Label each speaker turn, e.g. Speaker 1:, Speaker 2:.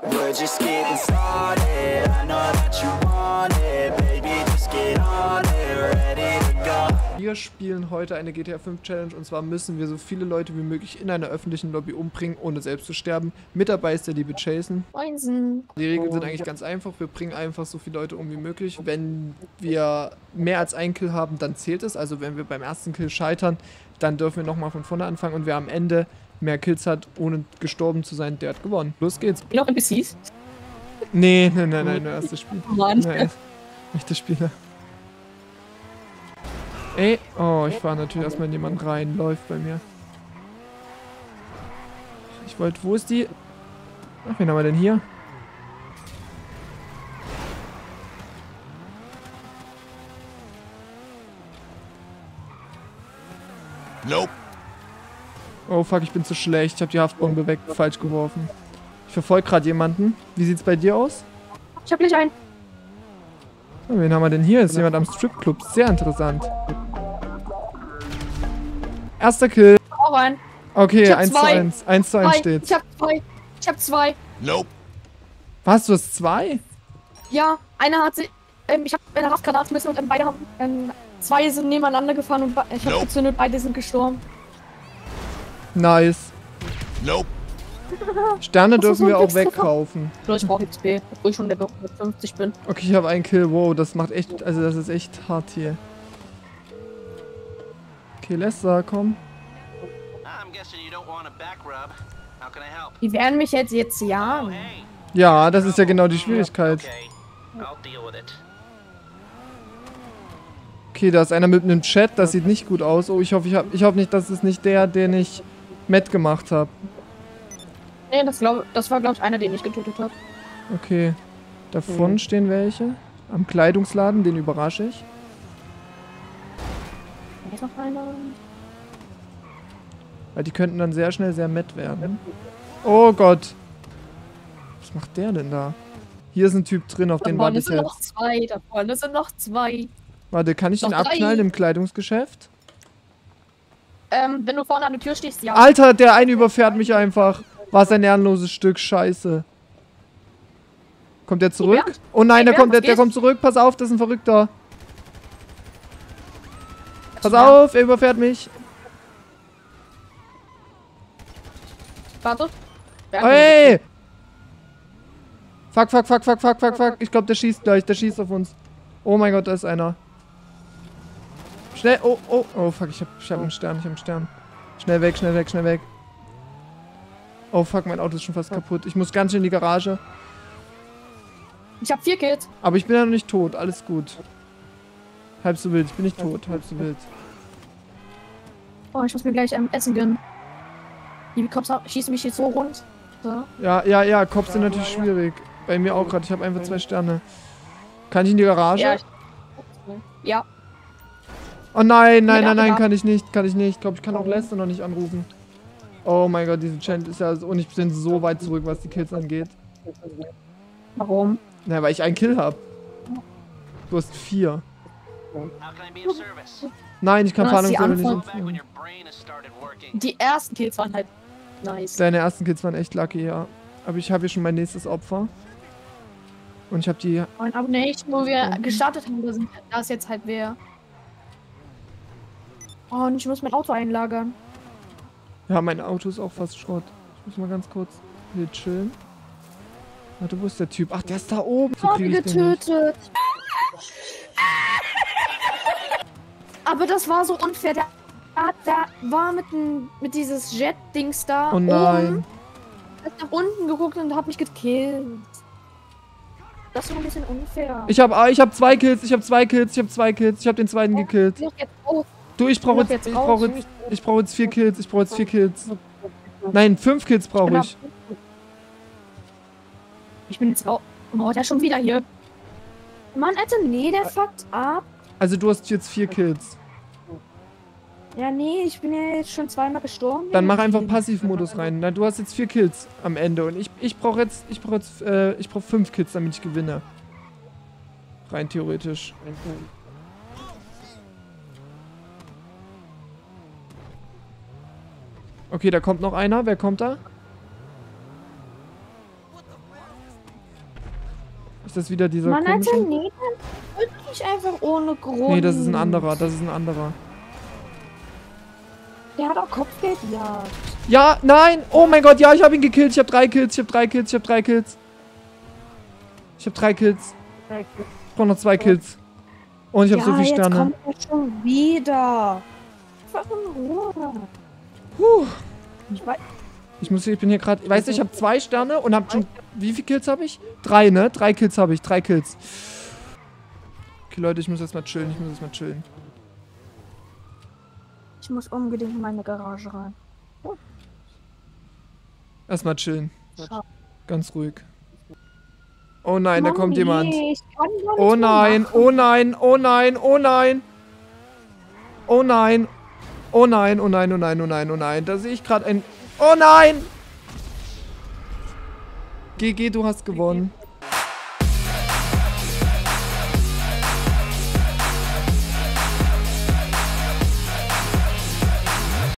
Speaker 1: We're just getting started. I know that you want it, baby. Just get on it, ready to go.
Speaker 2: Wir spielen heute eine GTA 5 Challenge und zwar müssen wir so viele Leute wie möglich in einer öffentlichen Lobby umbringen, ohne selbst zu sterben. Mit dabei ist der liebe Jason.
Speaker 3: Moinsen.
Speaker 2: Die Regeln sind eigentlich ganz einfach. Wir bringen einfach so viele Leute um wie möglich. Wenn wir mehr als einen Kill haben, dann zählt es. Also wenn wir beim ersten Kill scheitern, dann dürfen wir nochmal von vorne anfangen. Und wer am Ende mehr Kills hat, ohne gestorben zu sein, der hat gewonnen. Los geht's.
Speaker 3: Wie noch NPCs?
Speaker 2: Nee, nur erstes Spiel.
Speaker 3: Mann.
Speaker 2: Nein, nicht das Spieler. Ey, oh, ich fahre natürlich erstmal in jemanden rein. Läuft bei mir. Ich wollte, wo ist die? Ach, wen haben wir denn hier?
Speaker 4: Nope.
Speaker 2: Oh fuck, ich bin zu schlecht. Ich habe die Haftbombe falsch geworfen. Ich verfolge gerade jemanden. Wie sieht's bei dir aus?
Speaker 3: Ich hab gleich einen.
Speaker 2: Oh, wen haben wir denn hier? Ist jemand am Stripclub. Sehr interessant. Erster Kill.
Speaker 3: Auch einen.
Speaker 2: Okay,
Speaker 3: hab
Speaker 2: 1 zu
Speaker 3: zwei.
Speaker 2: 1. 1 zu 1 steht's.
Speaker 3: Ich hab zwei.
Speaker 4: Nope.
Speaker 2: Was, du hast 2?
Speaker 3: Ja, einer hat sich. Ich hab eine Haftgranate müssen und beide haben. Zwei sind nebeneinander gefahren und ich hab
Speaker 4: Nope.
Speaker 3: gezündet, beide sind gestorben.
Speaker 2: Nice.
Speaker 4: Nope.
Speaker 2: Sterne
Speaker 3: Das ist
Speaker 2: dürfen
Speaker 3: so
Speaker 2: wir
Speaker 3: ein
Speaker 2: auch
Speaker 3: Glückstreffer.
Speaker 2: wegkaufen.
Speaker 3: Ich brauche XP, obwohl ich schon Level 150 bin.
Speaker 2: Okay, ich habe einen Kill. Wow, das macht echt, also das ist echt hart hier. Okay, Lester, komm.
Speaker 5: I'm guessing you don't want a back rub. How can I help?
Speaker 3: Die werden mich jetzt jagen.
Speaker 5: Hey.
Speaker 2: Ja, das ist ja genau die Schwierigkeit.
Speaker 5: Okay. I'll deal with it.
Speaker 2: Okay, da ist einer mit einem Chat, das sieht nicht gut aus. Oh, ich hoffe nicht, das ist nicht der, den ich Matt gemacht habe.
Speaker 3: Nee, das war glaube ich einer, den ich getötet habe.
Speaker 2: Okay. Davon stehen welche. Am Kleidungsladen, den überrasche ich.
Speaker 3: Da ist noch einer.
Speaker 2: Weil die könnten dann sehr schnell sehr Matt werden. Oh Gott. Was macht der denn da? Hier ist ein Typ drin, auf den
Speaker 3: Da
Speaker 2: warte
Speaker 3: vorne
Speaker 2: ich
Speaker 3: sind noch
Speaker 2: jetzt.
Speaker 3: zwei, da vorne sind noch zwei.
Speaker 2: Warte, kann ich den
Speaker 3: Noch drei.
Speaker 2: abknallen im Kleidungsgeschäft?
Speaker 3: Wenn du vorne an der Tür stehst, ja.
Speaker 2: Alter, der eine überfährt mich einfach. Was ein ehrenloses Stück Scheiße. Kommt der zurück?
Speaker 3: Bernd?
Speaker 2: Oh nein,
Speaker 3: Hey, Bernd,
Speaker 2: der
Speaker 3: was geht?
Speaker 2: kommt zurück. Pass auf, das ist ein Verrückter. Pass
Speaker 3: Ja.
Speaker 2: auf, er überfährt mich.
Speaker 3: Warte.
Speaker 2: Hey! Fuck. Ich glaube, der schießt gleich. Der schießt auf uns. Oh mein Gott, da ist einer. Schnell. Oh, fuck, ich hab einen Stern. Schnell weg. Oh fuck, mein Auto ist schon fast kaputt. Ich muss ganz schnell in die Garage.
Speaker 3: Ich hab 4 Kills.
Speaker 2: Aber ich bin ja noch nicht tot. Alles gut. Halb so wild. Ich bin nicht tot. Halb so wild.
Speaker 3: Oh, ich muss mir gleich Essen gönnen. Die Cops schießen mich jetzt so rund. So.
Speaker 2: Ja, Cops sind natürlich schwierig. Bei mir auch gerade. Ich habe einfach 2 Sterne. Kann ich in die Garage?
Speaker 3: Ja. Ja.
Speaker 2: Oh nein,
Speaker 3: Ja.
Speaker 2: kann ich nicht. Ich glaube, ich kann auch Lester noch nicht anrufen. Oh mein Gott, diese Challenge ist ja so, und ich bin so weit zurück, was die Kills angeht.
Speaker 3: Warum?
Speaker 2: Na, weil ich einen Kill habe. Du hast 4.
Speaker 5: How can I be of service?
Speaker 2: Nein, ich kann
Speaker 3: Du hast die
Speaker 2: Fahndungslevel nicht
Speaker 3: Antwort.
Speaker 5: Back when
Speaker 2: empfehlen.
Speaker 5: your brain has started working.
Speaker 3: Die ersten Kills waren halt nice.
Speaker 2: Deine ersten Kills waren echt lucky, ja. Aber ich habe hier schon mein nächstes Opfer. Und ich habe die...
Speaker 3: Aber nicht, wo wir gestartet haben, da ist jetzt halt wer. Oh, und ich muss mein Auto einlagern.
Speaker 2: Ja, mein Auto ist auch fast Schrott. Ich muss mal ganz kurz hier chillen. Warte, wo ist der Typ? Ach, der ist da oben. So krieg ich den nicht.
Speaker 3: Getötet. Aber das war so unfair. Der war mit dieses Jet-Dings da
Speaker 2: Oh nein.
Speaker 3: oben. Hat nach unten geguckt und hat mich gekillt. Das war ein bisschen unfair.
Speaker 2: Ich hab 2 Kills. Ich hab den zweiten gekillt.
Speaker 3: Noch jetzt raus.
Speaker 2: Du, ich brauche
Speaker 3: Noch
Speaker 2: jetzt,
Speaker 3: jetzt raus.
Speaker 2: ich brauche jetzt 4 Kills. Nein, 5 Kills brauche ich.
Speaker 3: Ich bin jetzt raus. Oh, der ist schon wieder hier. Mann, Alter, nee, der fuckt ab.
Speaker 2: Also du hast jetzt 4 Kills.
Speaker 3: Ja, nee, ich bin ja jetzt schon zweimal gestorben.
Speaker 2: Dann mach einfach Passivmodus rein. Na, du hast jetzt 4 Kills am Ende und ich brauche 5 Kills, damit ich gewinne. Rein theoretisch. Okay, da kommt noch einer. Wer kommt da? Ist das wieder dieser
Speaker 3: Mann,
Speaker 2: komische?
Speaker 3: Alter, nee, dann wirklich einfach ohne Grund.
Speaker 2: Nee, das ist ein anderer. Das ist ein anderer.
Speaker 3: Der hat auch Kopfgeldjagd.
Speaker 2: Ja, nein! Oh mein Gott, ja, ich habe ihn gekillt. Ich habe 3 Kills. Ich habe 3 Kills. Ich habe 3 Kills. Ich habe 3 Kills. Ich brauche noch 2 Kills. Und ich habe so viele Sterne.
Speaker 3: Jetzt kommt er schon wieder. Einfach in Ruhe.
Speaker 2: Puh.
Speaker 3: Ich weiß,
Speaker 2: Ich bin hier gerade. Weißt du, ich habe 2 Sterne und habe schon. Wie viele Kills habe ich? 3, ne? 3 Kills habe ich. 3 Kills. Okay, Leute, ich muss jetzt mal chillen.
Speaker 3: ich muss unbedingt in meine Garage rein.
Speaker 2: Erstmal chillen.
Speaker 3: Schau.
Speaker 2: Ganz ruhig. Oh nein, da
Speaker 3: Mann,
Speaker 2: kommt jemand.
Speaker 3: nee, ich kann gar
Speaker 2: Oh
Speaker 3: nichts mehr
Speaker 2: nein,
Speaker 3: machen.
Speaker 2: oh nein, oh nein, oh nein. Oh nein. Oh nein, oh nein, oh nein, oh nein, oh nein. Da sehe ich gerade ein... Oh nein! GG, du hast gewonnen.